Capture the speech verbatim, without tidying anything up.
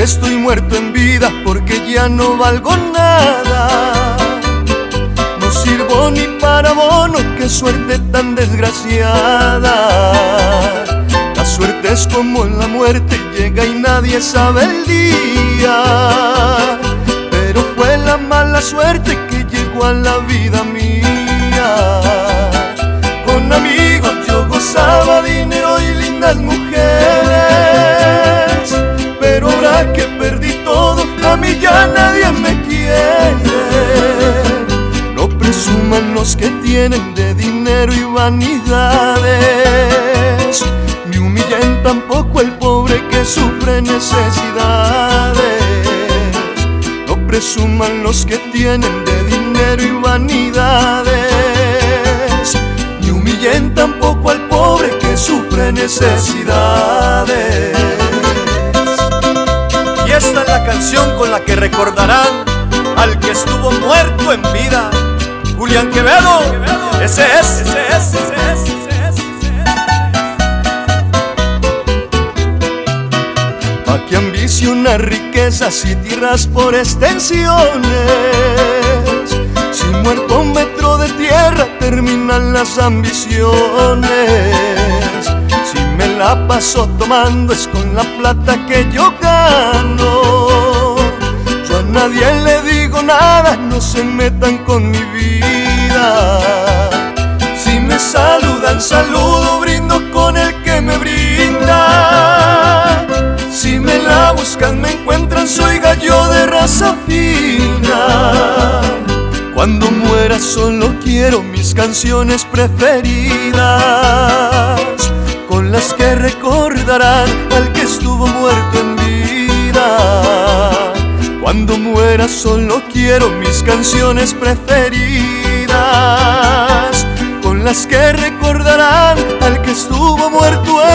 que estoy muerto en vida porque ya no valgo nada. No sirvo ni para bono, qué suerte tan desgraciada. La suerte es como la muerte, llega y nadie sabe el día. Pero fue la mala suerte que llegó a la vida mía. Con amigos yo gozaba dinero y lindas mujeres, pero ahora que perdí todo, a mí ya nadie me quiere. No presuman los que tienen de dinero y vanidades, ni humillen tampoco el pobre que sufre necesidades. No presuman los que tienen de dinero y vanidades, ni humillen tampoco al pobre que sufre necesidades. Y esta es la canción con la que recordarán al que estuvo muerto en vida. Julián Quevedo, ese es, ese es, ese es, ese es, ese es. ¿A qué ambiciona riquezas y tierras por extensiones? Si muerto un metro de tierra terminan las ambiciones. Si me la paso tomando es con la plata que yo gano. Yo a nadie le digo nada, no se metan con mi vida. Si me saludan, saludo, brindo con el que me brinda. Si me la buscan, me encuentran, soy gallo de raza fina. Cuando muera solo quiero mis canciones preferidas, con las que recordarán al que estuvo muerto en vida. Cuando muera solo quiero mis canciones preferidas, con las que recordarán al que estuvo muerto en vida.